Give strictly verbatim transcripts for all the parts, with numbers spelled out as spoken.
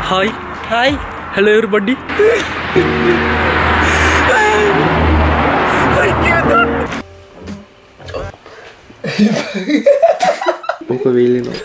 Hi. Hi. Hello everybody. Buka wheel no.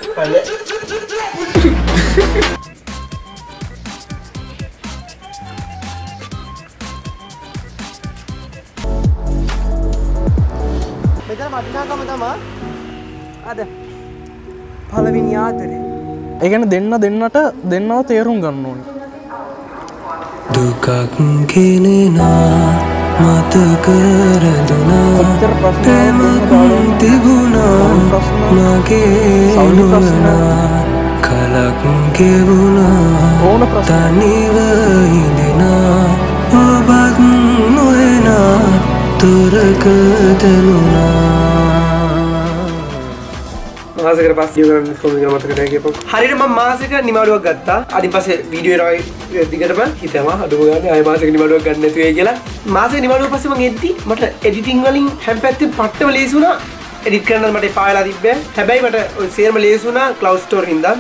Betul mati nak kamu tama? Ada. පළවෙනි ආදරේ. ඒ කියන්නේ දෙන්න දෙන්නට දෙන්නව තේරුම් ගන්න ඕනේ. දුකක් ගෙනෙනා මතක රැඳුනා ප්‍රේමක් තිබුණා මගේ නුවණා කලක් ගෙවුණා තනිව ඉඳිනා ඔබත් නොයනා තුරක දැනුණා මාසෙකට පස්සේ ගන්න කොහොමද කියලා මතක නැහැ කියපො. හරියට මම මාසෙක නිමාඩුවක් ගත්තා. අදින් පස්සේ වීඩියෝ එනවා දිගටම හිතනවා අඩුම ගානේ ආයෙ මාසෙක නිමාඩුවක් ගන්න නැතුවයි කියලා. මාසෙක නිමාඩුවක් පස්සේ මම එද්දි මට එඩිටින් වලින් හැම පැත්තෙම පට්ටම ලේසි වුණා. එඩිට් කරන්න මට එපා වෙලා තිබ්බේ. හැබැයි මට ඔය සේරම ලේසි වුණා ක්ලවුඩ් ස්ටෝර් හින්දා.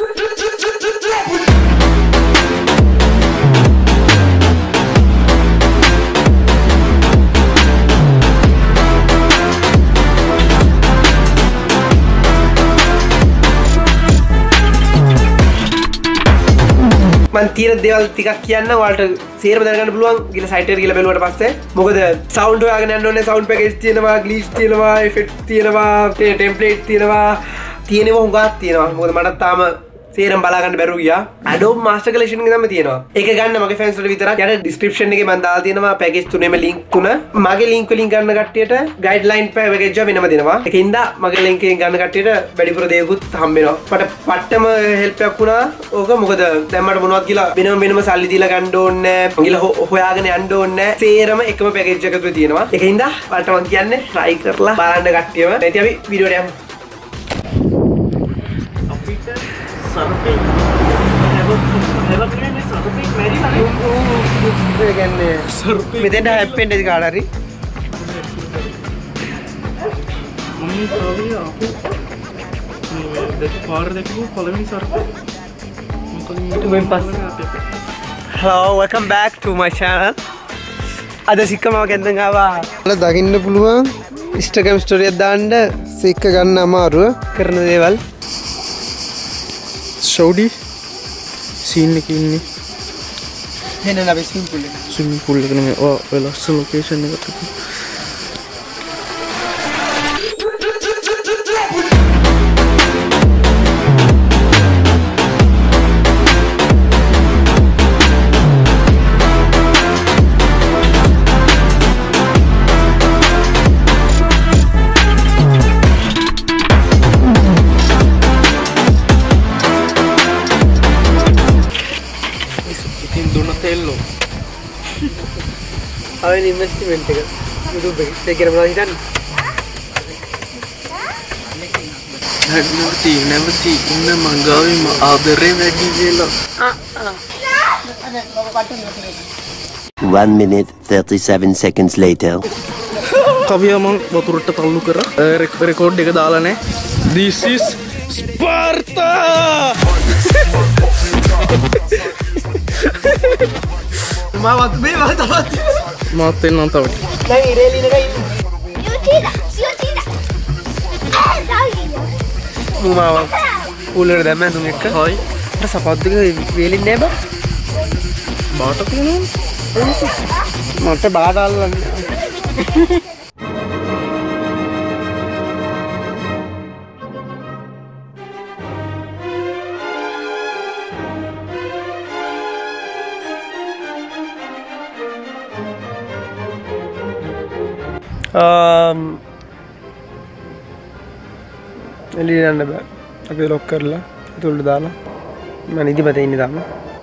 මන් තියෙන දේවල් ටිකක් කියන්න ඔයාලට සේරම දැනගන්න පුළුවන් ගිහලා සයිට් එකට ගිහලා බැලුවාට පස්සේ මොකද සවුන්ඩ් හොයාගෙන යන්න ඕනේ සවුන්ඩ් පැකේජ් තියෙනවා ග්ලිච් තියෙනවා ඉෆෙක්ට් තියෙනවා ටෙම්ප්ලේට් තියෙනවා තියෙනවා හුඟක් තියෙනවා මොකද මට තාම සේරම බලා ගන්න බැරුව ගියා Adobe Master Collection එකේ තමයි තියෙනවා ඒක ගන්න මගේ ෆෑන්ස් වලට විතරක් යට ඩිස්ක්‍රිප්ෂන් එකේ මම දාලා තියෙනවා පැකේජ් තුනේම ලින්ක් තුන මගේ ලින්ක් වලින් ගන්න කට්ටියට ගයිඩ්ලයින් පැකේජ් එක වෙනම දෙනවා ඒකින්ද මගේ ලින්ක් එකෙන් ගන්න කට්ටියට වැඩිපුර දේකුත් හම්බ වෙනවා මට පට්ටම හෙල්ප් එකක් වුණා ඕක මොකද දැන් මට මොනවද කියලා වෙනම වෙනම සල්ලි දීලා ගන්න ඕනේ නැහැ ගිහලා හොයාගෙන යන්න ඕනේ නැහැ සේරම එකම පැකේජ් එකක තුල තියෙනවා ඒකින්ද මට මම කියන්නේ try කරලා බලන්න කට්ටියම නැති අපි වීඩියෝට යමු Surfing. Never, never been in surfing. Very nice. Again, surfing. Within the happen is gallery. Mummy, sorry, आपको देख पार देखो following surfing. Going past. Hello, welcome back to my channel. ada sikka mawa ගෙන්දන් ආවා. අර දකින්න පුළුවන් Instagram story එකක් දාන්න සික්ක ගන්න අමාරුව කරන දේවල්. Saudi scene එකේ ඉන්නේ එන්න අපි swimming pool එක swimming pool එක නෙමෙයි ඔය ඔය ලස්සන location එකකට Donatello. Have an investment එක YouTube එකේ ඒක කියලා මොනවද හිතන්නේ? never see never see ඉන්න මං ගාවෙම ආදරේ වැඩි වෙලා. one minute thirty-seven seconds later. කවියා මං වතුරට තල්ලු කරා රෙකෝඩ් එක දාලා නැහැ. This is Sparta. මාවත් මේ මාත් තවත් මාත් එන්නම් තව දැන් ඉරේලින එකයි යුටිදා යුටිදා මුමාව පූලෙට දැම්ම තුන් එක්ක හොයි අර සපත්තු දෙක වේලින් නෑ බා බාට තියෙනවා මට බාට අල්ලන්න Um, එළියට යන්න බෑ. අපි ලොක් කරලා ඒතුළට දාලා මම නිදිමත ඉන්නේ තාම.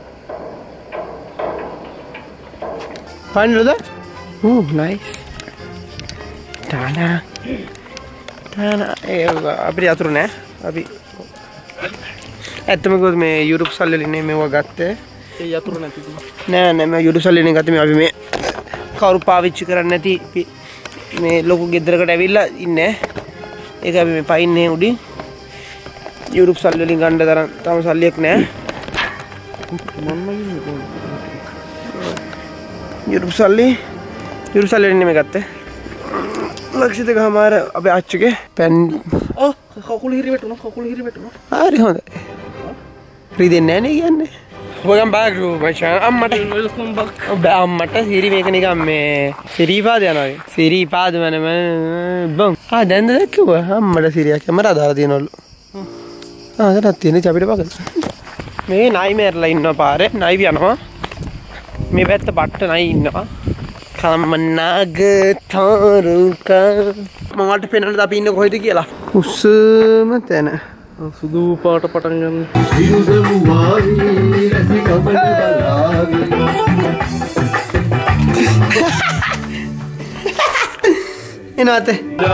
Find that? Ooh, nice. Tana. Tana. ඒ අපිට යතුරු නෑ. අපි ඇත්තම කිව්වොත් මේ YouTube සල්ලි වලින් මේව ගත්තේ. ඒ යතුරු නැතිද? නෑ නෑ මේ YouTube සල්ලි වලින් ගත්තේ මේ අපි මේ කවුරු පාවිච්චි කරන්නේ නැති මේ ලොකු ගෙදරකට ඇවිල්ලා ඉන්නේ. ඒක අපි මේ පයින්නේ උඩින් YouTube සල්ලි වලින් ගන්න තරම් තාම සල්ලියක් නැහැ. यूरुपसाली यूरुपसाली ने में करते लक्ष्य तक हमारे अबे आ चुके पेन ओ කකුල හිරි වැටුණා කකුල හිරි වැටුණා හරි හොඳයි රිදෙන්නේ නැහැ නේ කියන්නේ welcome back to my channel අම්මට welcome back ඔබ අම්මට සිරි මේක නිකන් මේ සිරිපාද යනවා සිරිපාද මන බම් ආ දැන්ද දැක්කුවා අම්මට සිරියක් කැමරා දාලා තියනවලු ආ දැන් තියෙන්නේ අපිට බලන්න මේ නයි මෙරලා ඉන්නවා පාරේ නයි යනවා මේ පැත්ත පට්ට නයි ඉන්නවා කමනාග තරුකා මම වලට පෙන්නන්න අපි ඉන්නේ කොහෙද කියලා උස්සම තැන සුදු පාට පටන් ගන්න එනවාද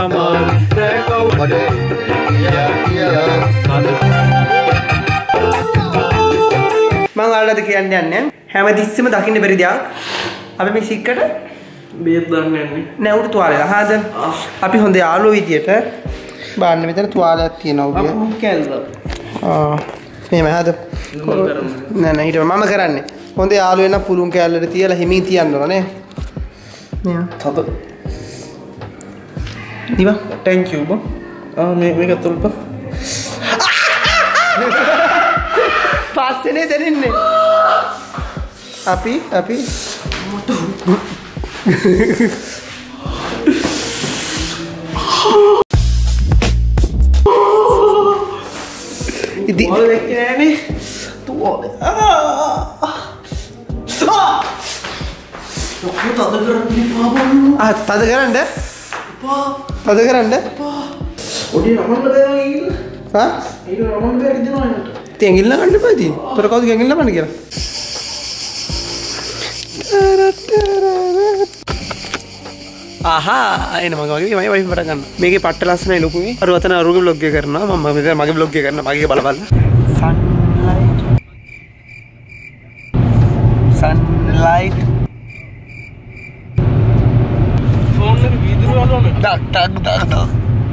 මම ඔයාලට කියන්න යන්නේ හැමතිස්සෙම දකින්න බැරි දෙයක් අපි මේ සික්කට බේත් දාන්න යන්නේ නෑ උඩ තුවාලේ හාද අපි හොඳ යාළුවෝ විදියට බාන්න මෙතන තුවාලයක් තියෙනවා උගේ අපු කැල්ල ආ මෙහෙම හාද නෑ නෑ ඊට මම කරන්නේ හොඳ යාළුවෝ වෙන පුළුන් කැල්ලට තියලා හිමින් තියන්න ඕන නේ මෙයා තද දිවා thank you බා ආ මේ මේක තුල්පා පස්සේනේ දෙන්නේ අපි අපි ඉතින් ඔය වෙන්නේ නෑනේ තුවාලේ ආ තද කරන්නේ පාපලු ආ තද කරන්න පා තද කරන්න ඔඩි නමන්න බෑ නේද හා ඒක නමන්න බෑ දෙනවා නේද තෙන්ගිල්ල ගන්න එපා ඉතින්. තොර කවුද ගෙන්ගිල්ල ගන්න කියලා. ආහා එන මම වගේ මම වයිෆ් පටන් ගන්න. මේකේ පට්ට ලස්සනයි ලොකුයි. අර වතන අරුගේ vlog එක කරනවා. මම මෙතන මගේ vlog එක කරනවා. මගේ බල බල. sunlight sunlight ෆෝන් එක වීදුරු වලනේ ඩක් ඩක් ඩක් ඩක්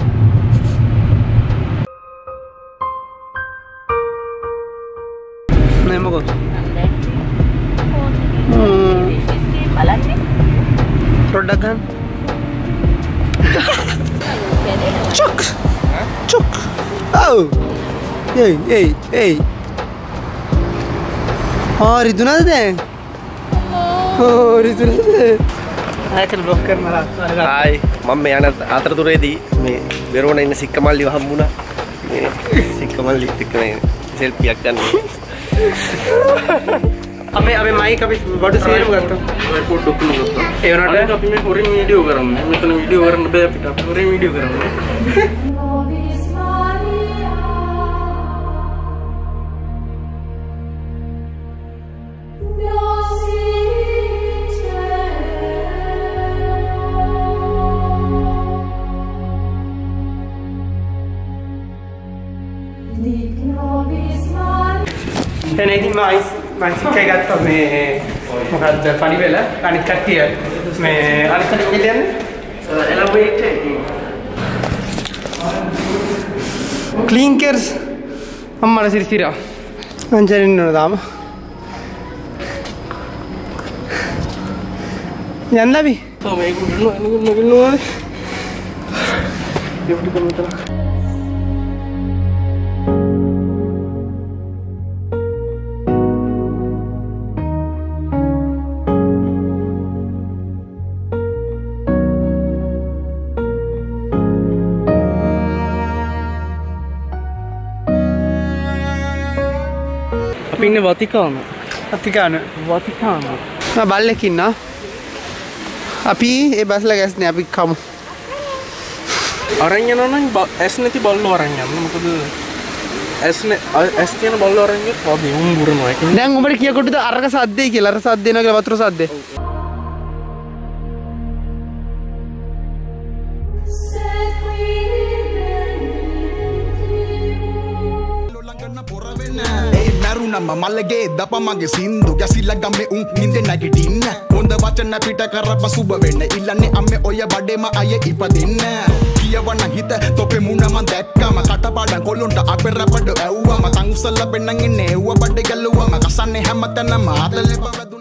නේ මොකද බලන්නේ පොඩ්ඩක් ගන්න චොක් චොක් ආව් ඒයි ඒයි ඒයි ආ රිදුනද දැන් ඕ රිදුනද ආයකල් බ්ලොක් කරනවා හායි මම මේ යන අතරතුරේදී මේ වෙරෝන ඉන්න සික්කමල්ලිව හම්බුණා මේ සික්කමල්ලිත් එක්ක මේ සෙල්ෆියක් ගන්න අපේ අපේ මයික් අපි බඩු සේරම ගත්තා ඔය පොඩ්ඩක් නුගත්තා ඒ වුණාට අපි මේ හොරින් වීඩියෝ කරන්නේ මෙතන වීඩියෝ කරන්න බෑ අපිට අපි හොරින් වීඩියෝ කරන්නේ එනේ ඉතින් මයිස් මයිස් එකයි ගත්තා මේ මොකද්ද පඩි වෙල අනිත් කට්ටිය මේ අනිත් කට්ටිය මොකද යන්නේ එලබරේට් ක්ලින්කර්ස් අම්මලා සිරිසිරා අංජලින් නෝ දාම යන්න අපි තව මේක උඩනවා එනකොට නගිනවා ගෙෆ්ට් කරන්න අපි ඉන්නේ වතිකාන අතිකාන වතිකාන මම බල්ලෙක් ඉන්නවා අපි ඒ බස්ලා ගැස්නේ අපි කමු අරන් යනවා නම් ඇස් නැති බල්ලෝ අරන් යන්න මොකද ඇස් ඇස් තියෙන බල්ලෝ අරන් ගියොත් වදී උන් බුරනවා ඒක දැන් උඹට කියකොටද අරක සද්දේ කියලා අර සද්ද එනවා කියලා වතුර සද්දේ ඇහුනම මල්ලගේ දප මගේ සින්දු ගැසිලා ගම්මේ උන් නින්දේ නැගිටින්න හොඳ වචන පිට කරප සුබ වෙන්න ඉල්ලන්නේ අම්මේ ඔය බඩේම අය ඉපදින්න කියවන හිත තොපේ මුණ මන් දැක්කම කටපාඩම් කොල්ලොන්ට අපේ රැපඩ ඇව්වම තං උසල්ලා පෙන්නන් ඉන්නේ එව්ව බඩේ ගැලුවම කසන්නේ හැමතැනම ආතලේ